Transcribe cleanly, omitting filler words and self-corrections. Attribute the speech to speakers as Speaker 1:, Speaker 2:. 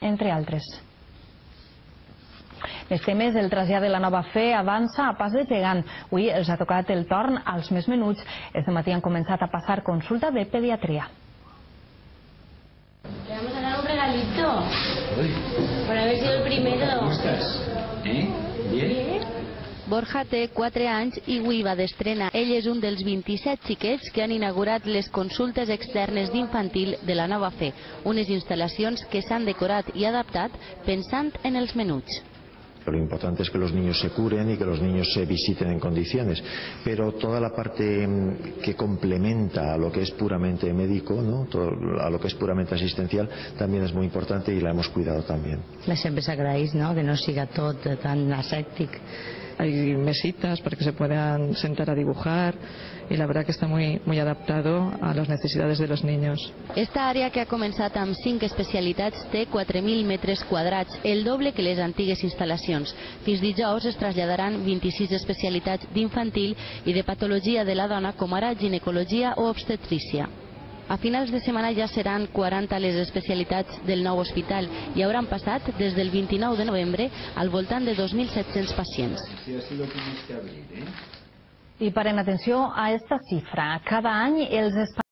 Speaker 1: entre altres. Més temes, el trasllat de la nova fe avança a pas de gegant. Avui els ha tocat el torn als més menuts. Este matí han començat a passar consulta de pediatria.
Speaker 2: Le vamos a dar un regalito. Por haber sido el primero.
Speaker 3: ¿Cómo estás? ¿Bien?
Speaker 4: Borja té 4 anys i avui va d'estrena. Ell és un dels 27 xiquets que han inaugurat les consultes externes d'infantil de la nova fe, unes instal·lacions que s'han decorat i adaptat pensant en els menuts.
Speaker 5: Lo importante es que los niños se curen y que los niños se visiten en condiciones, pero toda la parte que complementa a lo que es puramente médico, ¿no? A lo que es puramente asistencial, también es muy importante y la hemos cuidado también.
Speaker 6: Sempre s'agraeix, no?, que no siga tot tan asèptic.
Speaker 7: Hay mesitas para que se puedan sentar a dibujar y la verdad que está muy adaptado a las necesidades de los niños.
Speaker 4: Esta àrea, que ha començat amb 5 especialitats, té 4.000 metres quadrats, el doble que les antigues instal·lacions. Fins dijous es traslladaran 26 especialitats d'infantil i de patologia de la dona, com ara ginecologia o obstetrícia. A finals de setmana ja seran 40 les especialitats del nou hospital i hauran passat des del 29 de novembre al voltant de 2.700 pacients.
Speaker 1: I paren atenció a esta cifra. Cada any els